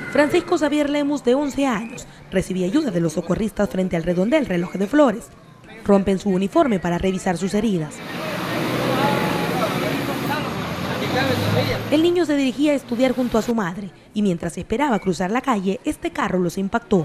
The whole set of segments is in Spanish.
Francisco Xavier Lemus, de 11 años, recibía ayuda de los socorristas frente al redondel Reloj de Flores. Rompen su uniforme para revisar sus heridas. El niño se dirigía a estudiar junto a su madre y mientras esperaba cruzar la calle, este carro los impactó.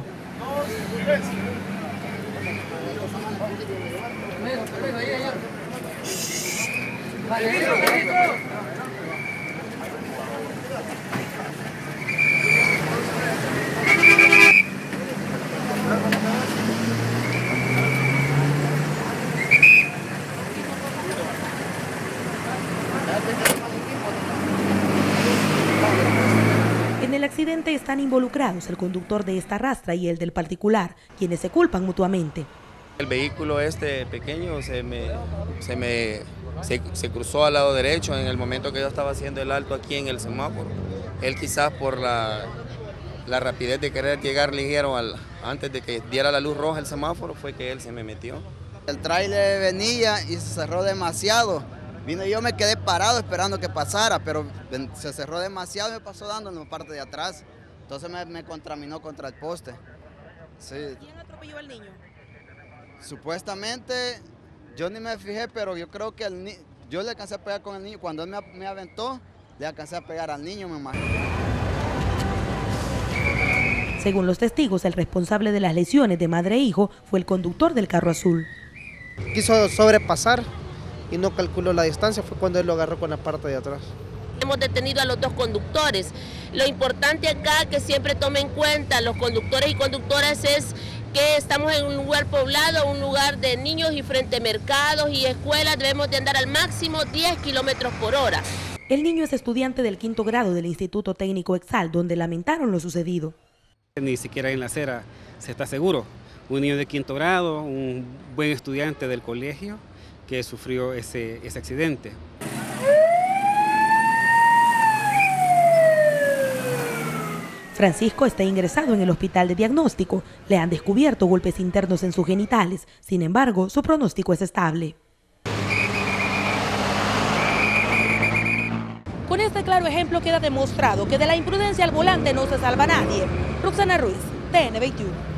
En el accidente están involucrados el conductor de esta rastra y el del particular, quienes se culpan mutuamente. El vehículo pequeño se cruzó al lado derecho en el momento que yo estaba haciendo el alto aquí en el semáforo. Él quizás por la rapidez de querer llegar ligero antes de que diera la luz roja el semáforo fue que él se me metió. El tráiler venía y se cerró demasiado. Yo me quedé parado esperando que pasara, pero se cerró demasiado y me pasó dando en la parte de atrás. Entonces me contaminó contra el poste. Sí. ¿Quién atropelló al niño? Supuestamente, yo ni me fijé, pero yo creo que yo le alcancé a pegar con el niño. Cuando él me aventó, le alcancé a pegar al niño, me imagino. Según los testigos, el responsable de las lesiones de madre e hijo fue el conductor del carro azul. Quiso sobrepasar y no calculó la distancia, fue cuando él lo agarró con la parte de atrás. Hemos detenido a los dos conductores. Lo importante acá que siempre tomen en cuenta los conductores y conductoras es que estamos en un lugar poblado, un lugar de niños y frente a mercados y escuelas, debemos de andar al máximo 10 kilómetros por hora. El niño es estudiante del 5º grado del Instituto Técnico Exal, donde lamentaron lo sucedido. Ni siquiera en la acera se está seguro. Un niño de 5º grado, un buen estudiante del colegio que sufrió ese accidente. Francisco está ingresado en el hospital de diagnóstico. Le han descubierto golpes internos en sus genitales. Sin embargo, su pronóstico es estable. Con este claro ejemplo queda demostrado que de la imprudencia al volante no se salva nadie. Roxana Ruiz, TN21.